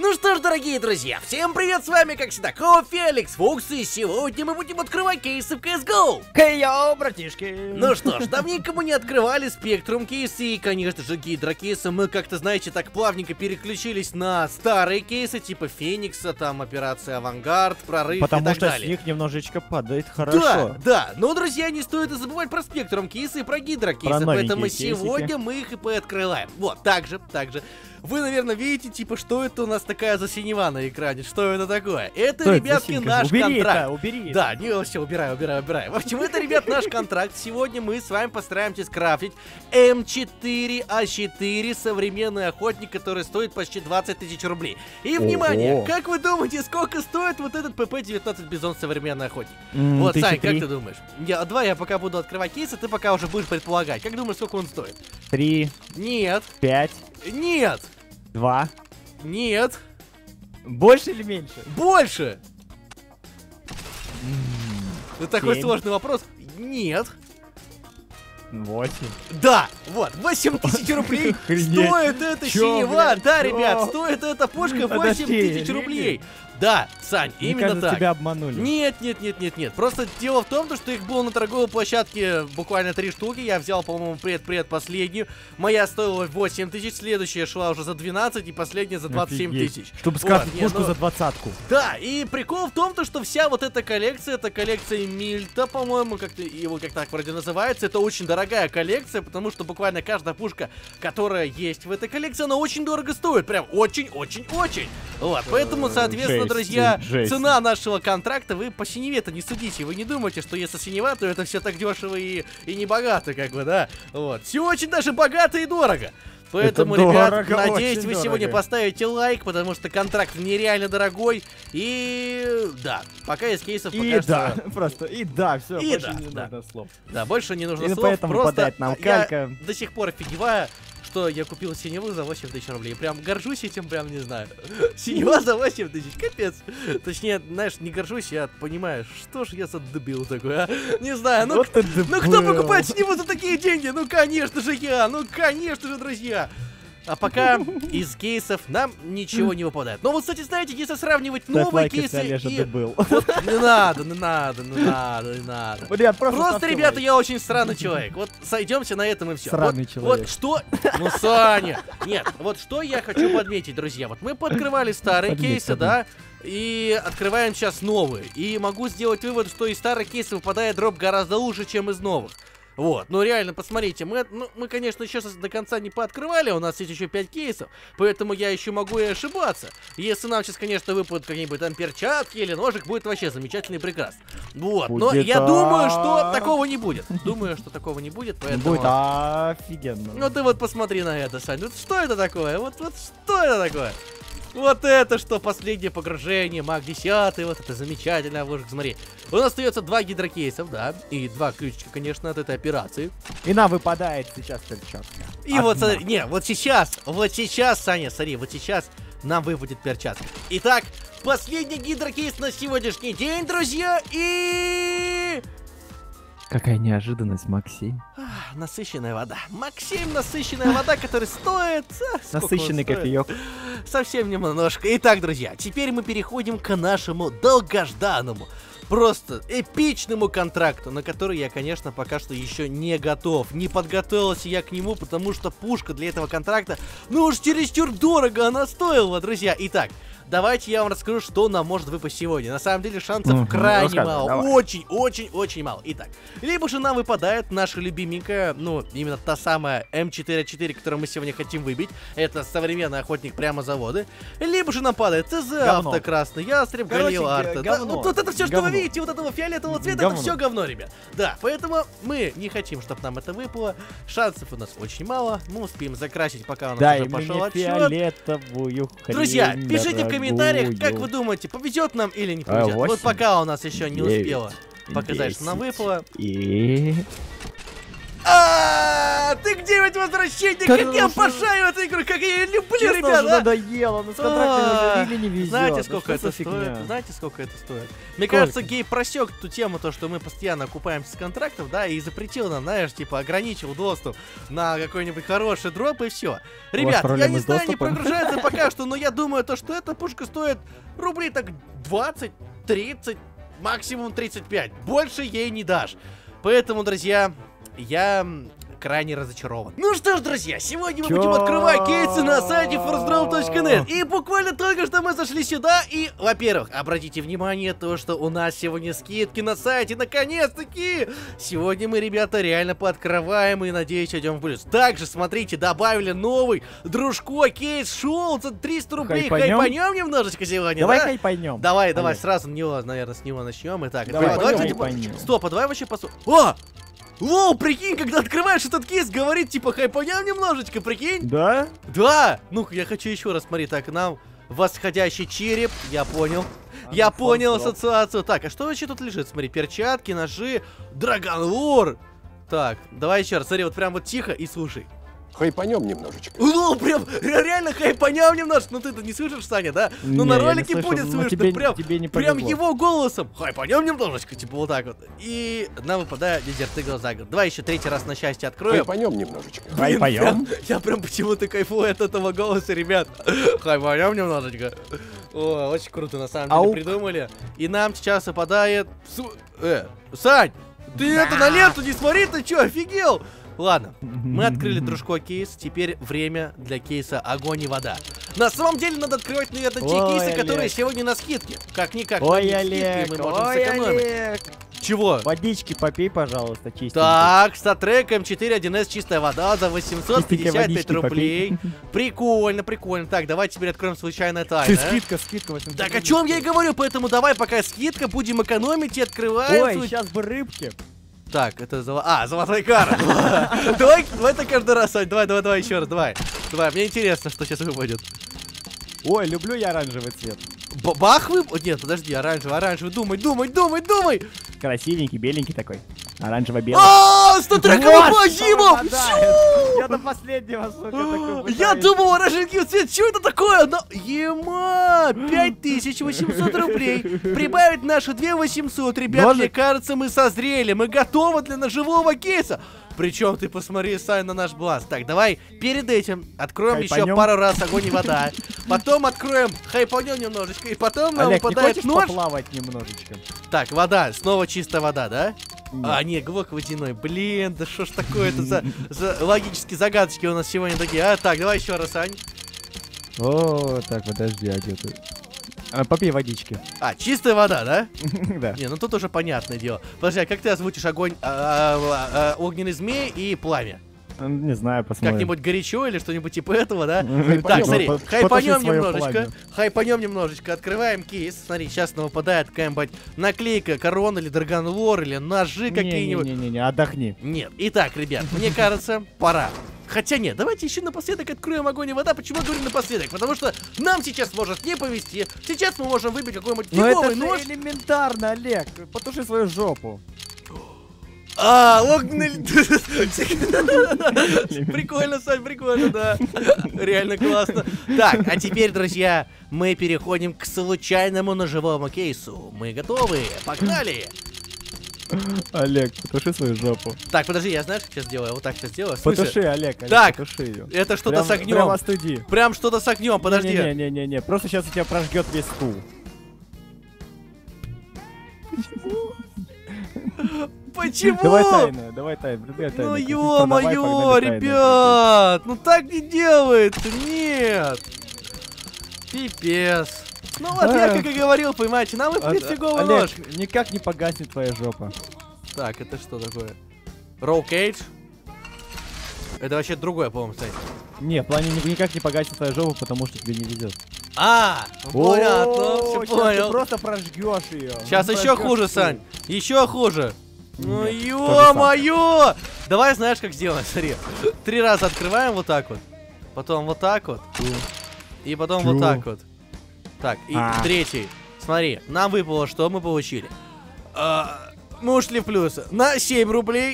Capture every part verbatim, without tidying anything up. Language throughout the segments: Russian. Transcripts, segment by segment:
Ну что ж, дорогие друзья, всем привет, с вами, как всегда, Феликс Фокс, и сегодня мы будем открывать кейсы в си эс го. Хей-йоу, братишки! Ну что ж, давненько мы не открывали Спектрум кейсы и, конечно же, Гидра кейсы. Мы как-то, знаете, так плавненько переключились на старые кейсы, типа Феникса, там, Операция Авангард, Прорыв Потому и так что далее. с них немножечко падает хорошо. Да, да, но, друзья, не стоит и забывать про Спектрум кейсы и про Гидра кейсы, поэтому кейсики. сегодня мы их и пооткрываем. Вот, также, также. Вы, наверное, видите, типа, что это у нас такая за синева на экране, что это такое? Это, Что ребятки, это наш убери контракт. Это, убери Да, не, все, убираю, убираю, убираю. В общем, это, ребят, наш контракт. Сегодня мы с вами постараемся скрафтить эм четыре а четыре, современный охотник, который стоит почти двадцать тысяч рублей. И, внимание, Ого. как вы думаете, сколько стоит вот этот пэ пэ девятнадцать Бизон современный охотник? М, Вот, тысяча Сань, как три. ты думаешь? Я, два, я пока буду открывать кейсы, ты пока уже будешь предполагать. Как думаешь, сколько он стоит? Три, Нет, пять, нет, два. нет, Больше или меньше? больше! Это такой семь. сложный вопрос. Нет. Восемь. Да, вот, восемь тысяч рублей Охренеть. стоит эта Чё, синева. блядь, Да, чё? ребят, стоит эта пушка восемь Подожди, тысяч really? рублей. Да, Сань, Мне именно кажется, так. тебя обманули. Нет, нет, нет, нет, нет. Просто дело в том, то, что их было на торговой площадке буквально три штуки. Я взял, по-моему, пред-пред последнюю. Моя стоила восемь тысяч, следующая шла уже за двенадцать, и последняя за двадцать семь Офигеть. тысяч. Чтобы Вот, скрафтить не, пушку ну- за двадцатку. Да, и прикол в том, то, что вся вот эта коллекция, это коллекция Мильта, по-моему, как-то его как так вроде называется. Это очень дорогая коллекция, потому что буквально каждая пушка, которая есть в этой коллекции, она очень дорого стоит. Прям очень-очень-очень. Вот, поэтому, соответственно, Жесть, друзья, жесть. цена нашего контракта, вы по синеве-то не судите. Вы не думайте, что если синева, то это все так дешево и, и не богато, как бы, да. Вот, все очень даже богато и дорого. Поэтому, Это ребят, дорого, надеюсь, очень вы дорого. сегодня поставите лайк, потому что контракт нереально дорогой. И да, пока из кейсов И пока да, что... просто, и да, все, И больше да, не да. надо слов. Да, больше не нужно И слов. поэтому Просто выпадает нам я калька. до сих пор офигеваю, что я купил синеву за восемь тысяч рублей. Прям горжусь этим, прям не знаю. Синева за восемь тысяч, капец. Точнее, знаешь, не горжусь, я понимаю, что ж я за дебил такой, а? Не знаю, ну, Вот ты ну кто дебил. покупает синеву за такие деньги? Ну, конечно же я, ну, конечно же, друзья. А пока из кейсов нам ничего не выпадает. Но вот, кстати, знаете, если сравнивать Ставь новые лайк, кейсы если Олежа и... дебил. Вот не надо, не надо, не надо, не надо. Блин, просто Просто, ставьте ребята, лайк. я очень странный человек. Вот сойдемся на этом и все. Сраный вот, человек. Вот что... Ну, Саня! Нет, вот что я хочу подметить, друзья. Вот мы пооткрывали старые Подметь, кейсы, да, и открываем сейчас новые. И могу сделать вывод, что из старых кейсов выпадает дроп гораздо лучше, чем из новых. Вот, ну реально, посмотрите, мы, ну, мы, конечно, сейчас до конца не пооткрывали, у нас есть еще пять кейсов, поэтому я еще могу и ошибаться. Если нам сейчас, конечно, выпадут какие-нибудь там перчатки или ножик, будет вообще замечательно и прекрасно. Вот, но Будет, я думаю, что а. такого не будет. Думаю, что такого не будет, поэтому... Будет офигенно. Ну ты вот посмотри на это, Сань, вот что это такое? Вот, вот что это такое? Вот это что, последнее погружение, маг десятый, вот это замечательно, вот смотри. У нас остается два гидрокейсов, да, и два ключика, конечно, от этой операции. И нам выпадает сейчас перчатка. И вот Одна. смотри, не, вот сейчас, вот сейчас, Саня, смотри, вот сейчас нам выпадет перчатка. Итак, последний гидрокейс на сегодняшний день, друзья, и... Какая неожиданность, Максим. Ах, насыщенная вода. Максим, насыщенная вода, которая стоит... а, сколько он Насыщенный стоит? кофеек. Совсем немножко. Итак, друзья, теперь мы переходим к нашему долгожданному, просто эпичному контракту, на который я, конечно, пока что еще не готов. Не подготовился я к нему, потому что пушка для этого контракта, ну уж чересчур дорого она стоила, друзья. Итак, давайте я вам расскажу, что нам может выпасть сегодня. На самом деле шансов Мгм, крайне рассказывай, мало. давай. Очень, очень, очень мало. Итак, либо же нам выпадает наша любименькая, ну, именно та самая эм четыре а четыре, которую мы сегодня хотим выбить. Это современный охотник прямо заводы. Либо же нам падает ЦЗ, Говно. автокрасный, ястреб, Короче, Галил, Арта. Да, говно. вот, вот это все, что Говно. вы видите, вот этого фиолетового цвета, Говно. это все говно, ребят. Да, поэтому мы не хотим, чтобы нам это выпало. Шансов у нас очень мало. Мы успеем закрасить, пока у нас Дай уже пошел мне отсчет. фиолетовую хрень. Друзья, пишите в комментариях, как дорогую. вы думаете, повезет нам или не А, повезет. Вот восемь, пока у нас еще не девять, успела показать, что нам десять. выпало. И... А, Нет, ты где ведь возвращение? Как Как я уже- обожаю эту игру, как я ее люблю, Честно, уже ребята! надоело, но с контрактами А, уже или не везет. Знаете, Ну сколько что это за стоит? фигня? Знаете, сколько это стоит? Мне Сколько? кажется, Гей просек эту тему, то, что мы постоянно окупаемся с контрактов, да, и запретил нам, знаешь, типа, ограничил доступ на какой-нибудь хороший дроп, и все. Ребят, я проблемы не с знаю, не доступом? прогружается пока что, но я думаю, то, что эта пушка стоит рублей так двадцать, тридцать, максимум тридцать пять. Больше ей не дашь. Поэтому, друзья, я м, крайне разочарован. Ну что ж, друзья, сегодня мы Чё? будем открывать кейсы на сайте форсдроп точка нет. И буквально только что мы зашли сюда и, во-первых, обратите внимание то, что у нас сегодня скидки на сайте, наконец-таки! Сегодня мы, ребята, реально пооткрываем и, надеюсь, идем в плюс. Также, смотрите, добавили новый дружко кейс шоу за триста рублей. Хайпанем? Хайпанем немножечко сегодня, Давай да? хайпанем. Давай, давай, Олег. сразу на него, наверное, с него начнем. Итак, Давай, давай, давайте, пойдем, типа, хайпанем. стоп, а давай вообще посмотрим. О! Воу, прикинь, когда открываешь этот кейс, говорит, типа, хайпанем немножечко, прикинь? Да? Да! Ну-ка, я хочу еще раз, смотри, так, нам восходящий череп, я понял. А, Я ну, понял форс-дроп. ассоциацию. Так, а что вообще тут лежит? Смотри, перчатки, ножи, драгонлор. Так, давай еще раз, смотри, вот прям вот тихо и слушай. Хайпанем немножечко. Ну, прям реально хайпанем немножко. Ну ты-то не слышишь, Саня, да? Ну Не, на я не ролике слышу, будет но слышно, тебе- прям, тебе не прям повезло. его голосом. Хайпанем немножечко, типа вот так вот. И нам выпадает дезерт игл за год. Давай еще третий раз на счастье откроем. Хайпанем немножечко. Блин, Хайпанем? прям- Я прям почему-то кайфую от этого голоса, ребят. Хайпанем немножечко. О, очень круто, на самом деле, Аук. придумали. И нам сейчас выпадает... Су- Э, Сань, ты это на ленту не смотри, ты чё, офигел? Ладно, мы открыли дружко кейс, теперь время для кейса огонь и вода. На самом деле надо открывать, наверное, те Ой, кейсы, которые Олег. сегодня на скидке. Как-никак, на Ой, них скидки, Олег, мы можем ой, сэкономить. Олег. Чего? Водички попей, пожалуйста, чистенькой. Так, статрек эм четыре один эс чистая вода за восемьсот пятьдесят пять водички рублей. Прикольно, прикольно. Так, давай теперь откроем случайное Ты тайна. скидка, скидка восемьсот Так, о рублей. чем я и говорю, поэтому давай пока скидка, будем экономить и открываем. Ой, свой- сейчас бы рыбки. Так, это золо... А, золотой карт. Давай, давай это каждый раз, Сань, давай, давай, давай еще раз, давай. Давай, мне интересно, что сейчас выпадет. Ой, люблю я оранжевый цвет. Б- Бах выпадет? Нет, подожди, оранжевый, оранжевый, думай, думай, думай, думай. Красивенький, беленький такой. Оранжево-белый. А, статрековый Базимов! Я до последнего, сука, такой Я пытаюсь. думал, оранжевый цвет, что это такое? Но... Ема! пять тысяч восемьсот рублей. Прибавить наши две тысячи восемьсот, ребят, Может- мне кажется, мы созрели. Мы готовы для ножевого кейса. Причем ты посмотри, Сань, на наш бласт. Так, давай перед этим откроем еще Хайпанем. пару раз огонь и вода. Потом откроем хайпанем немножечко. И потом нам Олег, не выпадает хочешь нож. поплавать немножечко? Так, вода, снова чистая вода, да? Нет. А, не, глок водяной. Блин, да что ж такое это за, за логические загадочки у нас сегодня такие. А, так, давай еще раз, Ань. О, так, подожди, а где ты? А, попей водички. А, чистая вода, да? Да. Не, ну тут уже понятное дело. Подожди, а как ты озвучишь огонь, а, а, а, огненный змей и пламя? Не знаю, посмотрим. Как-нибудь горячо или что-нибудь типа этого, да? Хайпанем. Так, смотри, По- потуши хайпанем своё немножечко. пламя. Хайпанем немножечко. Открываем кейс. Смотри, сейчас нам выпадает какая-нибудь наклейка, корона или драгонлор, или ножи какие-нибудь. Не-не-не, отдохни. Нет. Итак, ребят, мне кажется, пора. Хотя нет, давайте еще напоследок откроем огонь и вода. Почему я говорю напоследок? Потому что нам сейчас может не повезти. Сейчас мы можем выбить какой-нибудь Ну это фиговый же нож. элементарно, Олег. Потуши свою жопу. А, огненный... Прикольно, Сань, прикольно, да. Реально классно. Так, а теперь, друзья, мы переходим к случайному ножевому кейсу. Мы готовы, погнали. Олег, потуши свою жопу. Так, подожди, я знаешь, как сейчас сделаю? Я вот так сейчас сделаю. В смысле? Потуши, Олег, Олег, Так, потуши ее. Это что-то Прям- с огнем. Прям остуди. Прям что-то с огнем, подожди. Не-не-не, просто сейчас у тебя прожгет весь стул. Почему? Давай тайное, давай тайное, предлагай тайное. Ну Как-нибудь ё-моё, продавай, погнали тайное. ребят, ну так не делается, нет. Пипец. Ну вот я Эх. как и говорил, понимаете, нам выпадет А- фиговый Олег, нож. никак не погаснет твоя жопа. Так, это что такое? Роу Кейдж? Это вообще другое, по-моему, стоит. Не, в плане ни- никак не погаснет твоя жопа, потому что тебе не везет. А, понятно, все Ты понял. просто прожгешь ее. Сейчас еще хуже, Сань. Еще хуже. Ну Нет, ё-моё! Давай знаешь, как сделать, смотри. Три раза открываем вот так вот. Потом вот так вот. И потом Чё? вот так вот. Так, и А. третий. Смотри, нам выпало, что мы получили. А, мы ушли в плюс на семь рублей.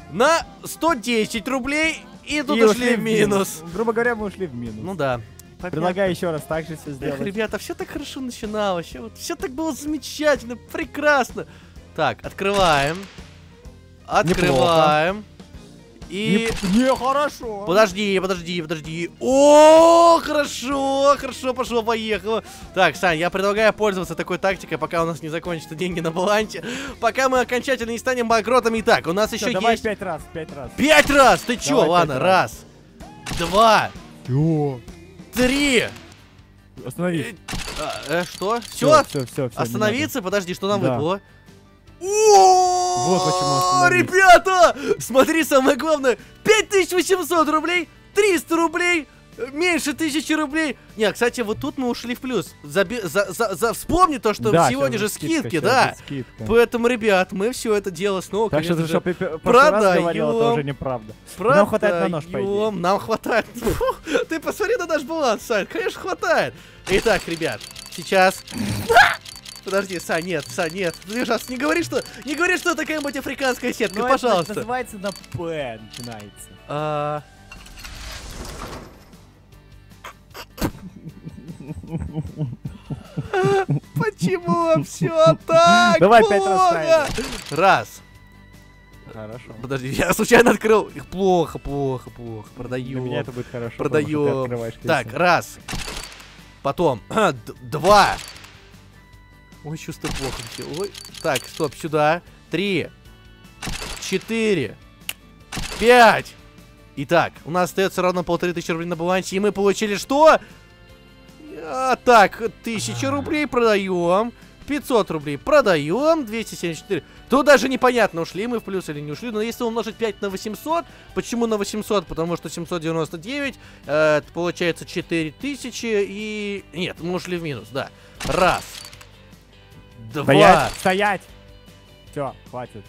на сто десять рублей. И тут И ушли в минус. Грубо говоря, мы ушли в минус. Ну да. Предлагаю еще раз так же все Эх, сделать. ребята, все так хорошо начиналось. Все, вот, все так было замечательно, прекрасно. Так, открываем. Открываем. И... Не, не хорошо. Подожди, подожди, подожди. О, хорошо, хорошо, пошло, поехало. Так, Сань, я предлагаю пользоваться такой тактикой, пока у нас не закончатся деньги на балансе. Пока мы окончательно не станем банкротами. Итак, у нас еще давай есть... пять раз, пять раз. Пять раз! Ты чё? Давай Ладно, пять раз, два, Всё. три. Остановись. А, э, что? Все? Все, все, все. Остановиться? Подожди, что нам Да. выпало? Вот почему О, остановиться. ребята! Смотри, самое главное, пять тысяч восемьсот рублей, триста рублей, меньше тысячи рублей. Не, кстати, вот тут мы ушли в плюс. Заби за, за, за, вспомни то, что Да, сегодня щас же будет скидка, скидки, щас да. будет скидка. Поэтому, ребят, мы все это дело снова, Так что конечно ты же, что, в прошлый раз продаем. говорил, это уже неправда. продаем. Нам хватает на нож, по идее. Нам хватает. Фу, ты посмотри на наш баланс, Сань, конечно, хватает. Итак, ребят, сейчас... Подожди, Сань, нет, Сань, нет. Пожалуйста, не говори, что... Не говори, что это какая-нибудь африканская сетка, Ну, это пожалуйста. называется на П начинается. А... Почему все так Давай пять раз плохо? правильно. Раз. Хорошо. Подожди, я случайно открыл. Их плохо, плохо, плохо. Для Продаем. меня это будет хорошо. потому что ты Продаем. открываешь Так, кейсы. раз. Потом. д- Два. Ой, чувство плохо. вообще. Ой. Так, стоп, сюда. Три. Четыре. Пять. Итак, у нас остается ровно полторы тысячи рублей на балансе. И мы получили что? А, так, тысяча рублей продаем. пятьсот рублей продаем. двести семьдесят четыре. Тут даже непонятно, ушли мы в плюс или не ушли. Но если умножить пять на восемьсот, почему на восемьсот? Потому что семьсот девяносто девять, э, это получается четыре тысячи и... Нет, мы ушли в минус, да. Раз. Два. Стоять! Стоять! Все, хватит.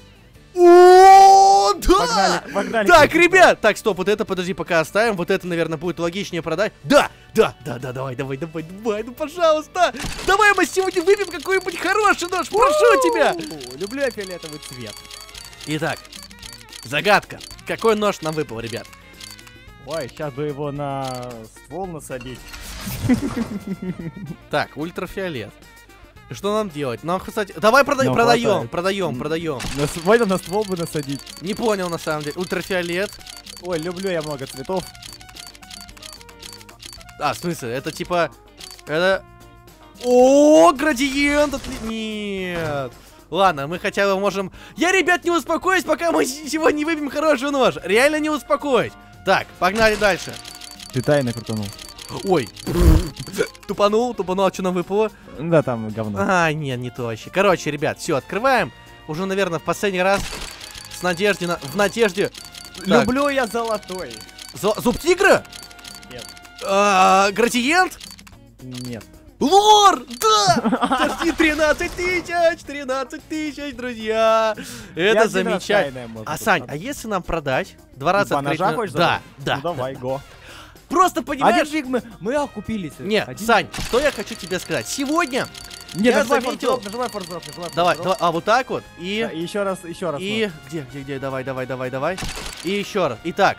О, да! Погнали, погнали. Так, ребят! Так, стоп, вот это, подожди, пока оставим. Вот это, наверное, будет логичнее продать. Да, да, да, да, давай, давай, давай, давай, ну, пожалуйста. Давай мы сегодня выпьем какой-нибудь хороший нож, прошу тебя. У, Люблю я фиолетовый цвет. Итак, загадка. Какой нож нам выпал, ребят? Ой, сейчас бы его на ствол насадить. Так, ультрафиолет. И что нам делать? Нам, кстати... Давай прода Нам продаем, хватает. продаем, продаем. На, с- Можно на ствол бы насадить. Не понял, на самом деле. Ультрафиолет. Ой, люблю я много цветов. А, в смысле, это типа... Это... О, градиент! отли- Нет. Ладно, мы хотя бы можем... Я, ребят, не успокоюсь, пока мы с- сегодня не выбьем хороший нож. Реально не успокоюсь. Так, погнали дальше. Ты тайно крутанул. Ой. Тупанул, тупанул, а что нам выпало? Да, там говно. А, нет, не то вообще. Короче, ребят, все, открываем. Уже, наверное, в последний раз. С надеждой на... В надежде... Так, Люблю я золотой. зо- Зуб тигра? Нет. А, градиент? Нет. Лор! Да! Подожди, тринадцать тысяч! тринадцать тысяч, друзья! Я Это один раз замечательно. тайное, может, А, тут Сань, надо. а если нам продать? Два раза Два открыть ножа на- хочешь Да, забрать? да. Ну давай, го. Просто понимаешь... Один фиг мы, мы окупились. Не, Один- Сань, что я хочу тебе сказать? Сегодня... Не, я нажимай заметил- форс-дроп, нажимай форс-дроп, нажимай Давай, форс-дроп. давай, а вот так вот. И... Да, и еще раз, еще раз. И... Где, где, где? Давай, давай, давай, давай. И еще раз. Итак.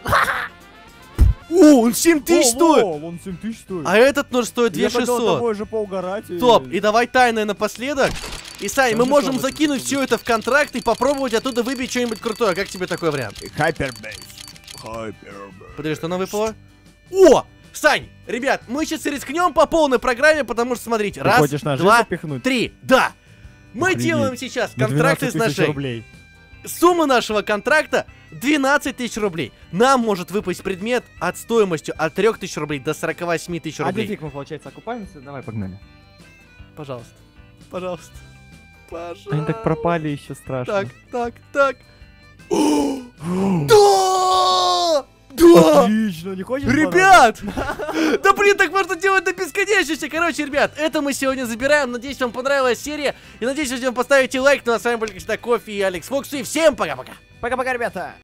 О, он семь тысяч стоит! Он семь тысяч стоит. А этот нож стоит две Я хотел шестьсот. тобой же поугарать. и- Стоп, и давай тайное напоследок. И, Сань, Да мы ну можем что вы, закинуть что все это в контракт и попробовать оттуда выбить что-нибудь крутое. Как тебе такой вариант? Hyperbase. Hyperbase. Подожди, что нам выпало? О! Сань, ребят, мы сейчас рискнем по полной программе, потому что, смотрите, Ты раз, хочешь ножи два, запихнуть? три, да! Мы Охренеть. делаем сейчас На контракт из двенадцать тысяч ножей. рублей. Сумма нашего контракта двенадцать тысяч рублей. Нам может выпасть предмет от стоимостью от трёх тысяч рублей до сорока восьми тысяч Один рублей. фиг мы, получается, окупаемся. Давай, погнали. Пожалуйста, пожалуйста, пожалуйста. Они так пропали, еще страшно. Так, так, так. Да! Да! Отлично, не хочешь? Ребят! Да блин, так можно делать до бесконечности. Короче, ребят, это мы сегодня забираем. Надеюсь, вам понравилась серия. И надеюсь, что вы поставите лайк. Ну а с вами были, как всегда, Кофе и Алекс Фокс. И всем пока-пока. Пока-пока, ребята.